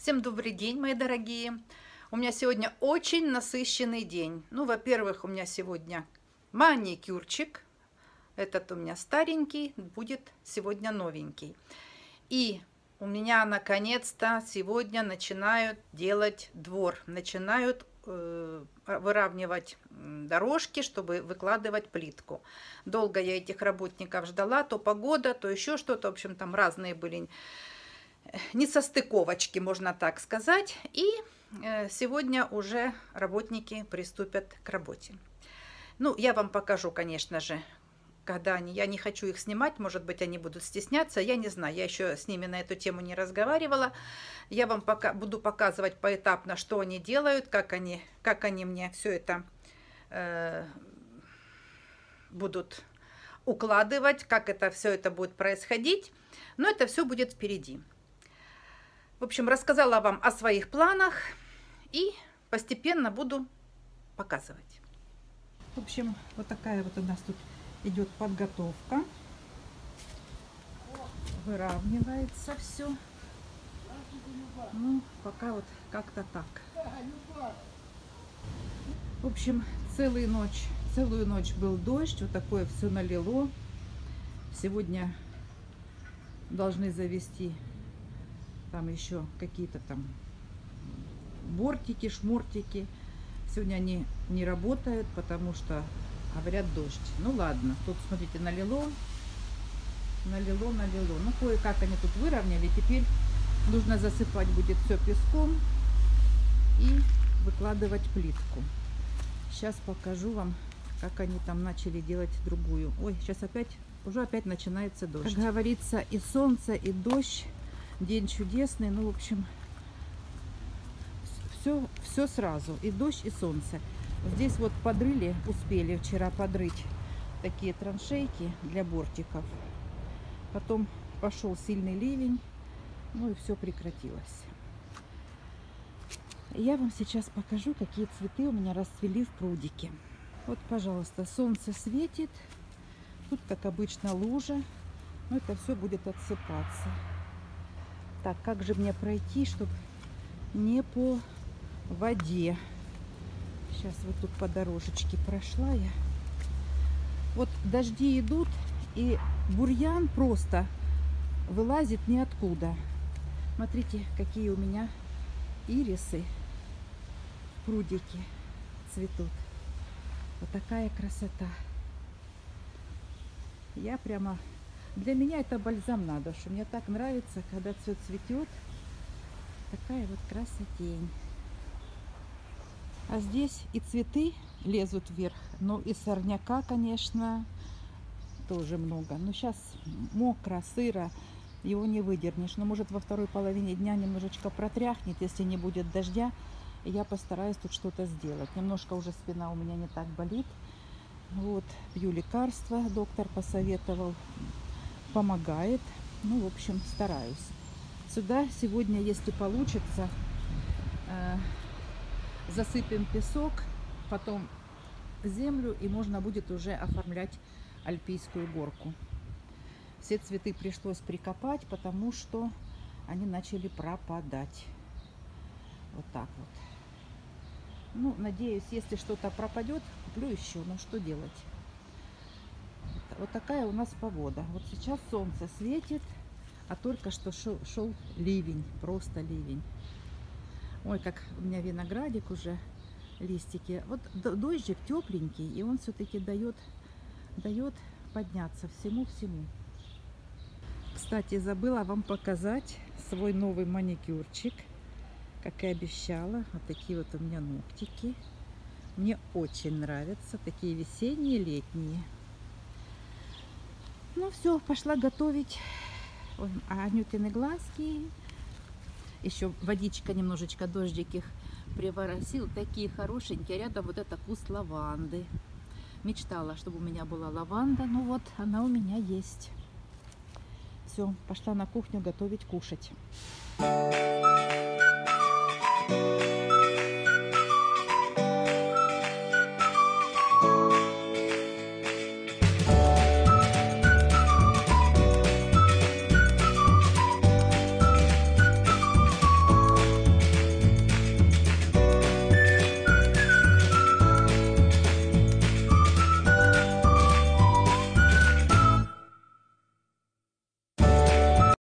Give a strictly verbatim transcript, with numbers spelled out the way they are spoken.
Всем добрый день, мои дорогие. У меня сегодня очень насыщенный день. Ну, во-первых, у меня сегодня маникюрчик. Этот у меня старенький, будет сегодня новенький. И у меня наконец-то сегодня начинают делать двор. Начинают э, выравнивать дорожки, чтобы выкладывать плитку. Долго я этих работников ждала. То погода, то еще что-то. В общем, там разные были несостыковочки, можно так сказать. И сегодня уже работники приступят к работе. Ну, я вам покажу, конечно же, когда они... Я не хочу их снимать, может быть, они будут стесняться, я не знаю. Я еще с ними на эту тему не разговаривала. Я вам пока буду показывать поэтапно, что они делают, как они, как они мне все это э, будут укладывать, как это все это будет происходить. Но это все будет впереди. В общем, рассказала вам о своих планах и постепенно буду показывать. В общем, вот такая вот у нас тут идет подготовка. Выравнивается все. Ну, пока вот как-то так. В общем, целую ночь, целую ночь был дождь, вот такое все налило. Сегодня должны завести там еще какие-то там бортики, шмортики. Сегодня они не работают, потому что говорят дождь. Ну ладно, тут смотрите, налило, налило, налило. Ну кое-как они тут выровняли. Теперь нужно засыпать будет все песком и выкладывать плитку. Сейчас покажу вам, как они там начали делать другую. Ой, сейчас опять, уже опять начинается дождь. Как говорится, и солнце, и дождь. День чудесный, ну, в общем, все, все сразу, и дождь, и солнце. Здесь вот подрыли, успели вчера подрыть такие траншейки для бортиков. Потом пошел сильный ливень, ну и все прекратилось. Я вам сейчас покажу, какие цветы у меня расцвели в прудике. Вот, пожалуйста, солнце светит, тут, как обычно, лужа, но это все будет отсыпаться. Так, как же мне пройти, чтобы не по воде? Сейчас вот тут по дорожечке прошла я. Вот дожди идут, и бурьян просто вылазит ниоткуда. Смотрите, какие у меня ирисы в прудике цветут. Вот такая красота. Я прямо... Для меня это бальзам надо, что мне так нравится, когда все цветет. Такая вот красотень. А здесь и цветы лезут вверх, но и сорняка, конечно, тоже много. Но сейчас мокро, сыро, его не выдернешь. Но может во второй половине дня немножечко протряхнет, если не будет дождя. И я постараюсь тут что-то сделать. Немножко уже спина у меня не так болит. Вот, пью лекарства, доктор посоветовал. Помогает. Ну, в общем, стараюсь. Сюда сегодня, если получится, э, засыпем песок, потом землю, и можно будет уже оформлять альпийскую горку. Все цветы пришлось прикопать, потому что они начали пропадать. Вот так вот. Ну, надеюсь, если что-то пропадет, куплю еще. Ну, что делать? Вот такая у нас погода. Вот сейчас солнце светит, а только что шел, шел ливень, просто ливень. Ой, как у меня виноградик уже, листики. Вот дождик тепленький, и он все-таки дает, дает подняться всему-всему. Кстати, забыла вам показать свой новый маникюрчик, как и обещала. Вот такие вот у меня ногтики. Мне очень нравятся, такие весенние, летние. Ну все, пошла готовить. Ой, а Анютины глазки. Еще водичка немножечко, дождик их приворосил. Такие хорошенькие. Рядом вот это куст лаванды. Мечтала, чтобы у меня была лаванда. Ну вот, она у меня есть. Все, пошла на кухню готовить, кушать.